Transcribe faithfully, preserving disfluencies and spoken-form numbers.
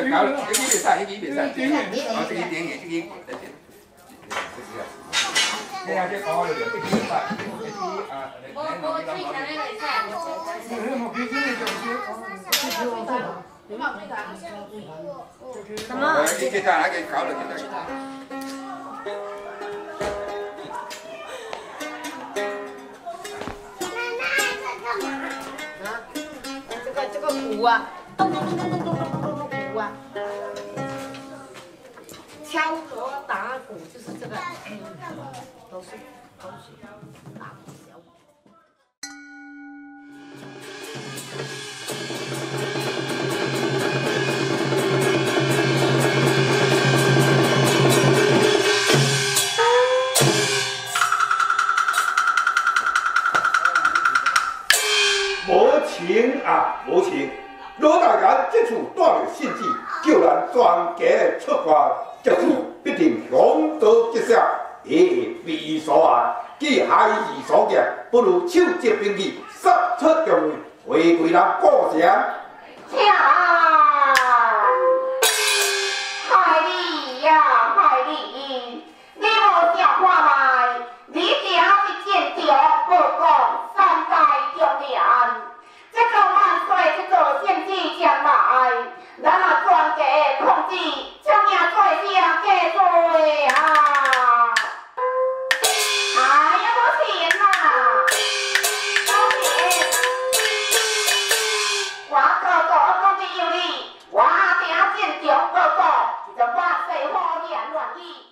就搞，呢啲袂使，呢啲袂使。哦，这个点嘅，这个。你啊，这講嘅就呢啲袂使，呢啲啊， 我我最近咧嚟晒，什么？ 你给他那个搞了，给他。 这个这个鼓啊，咚咚咚咚咚咚咚咚鼓啊，敲锣打鼓就是这个，都是都是大鼓小鼓。 无情啊，无情！罗大人这次带着信息，叫咱全家出发，这次必定雄得吉祥，一比所爱。既海事所见，不如手接兵器，杀出重围，回归咱故乡。 天啊！害你呀，害你！你无正看来，你竟是见着报告三代中年。这个万岁，这个献祭将来，咱啊全家同志，将命做声嫁罪啊！哎呀，无钱呐，无钱！我哥哥讲的有理，我定见着报告，就万岁好言乱语。